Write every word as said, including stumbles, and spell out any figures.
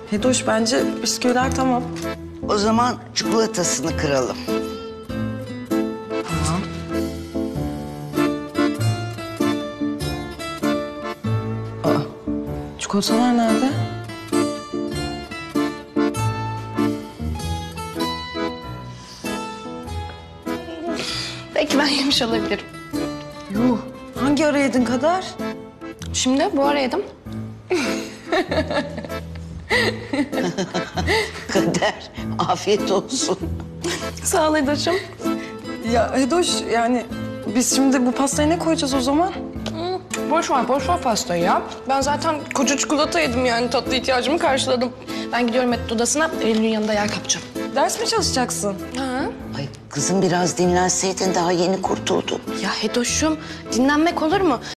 Hedoş bence bisküviler tamam. O zaman çikolatasını kıralım. Tamam. Aa, çikolatalar nerede? Belki ben yemiş olabilirim. Yuh, hangi ara yedin kadar? Şimdi bu ara yedim. Kader, afiyet olsun. Sağ ol Edoş'um. Ya Hedoş yani biz şimdi bu pastaya ne koyacağız o zaman? Boş ver, boş ver pastayı ya. Ben zaten koca çikolata yedim yani tatlı ihtiyacımı karşıladım. Ben gidiyorum Metin odasına, Eylül'ün yanında yer kapacağım. Ders mi çalışacaksın? Ha? Ay kızım biraz dinlenseydin, daha yeni kurtuldun. Ya Hedoş'um dinlenmek olur mu?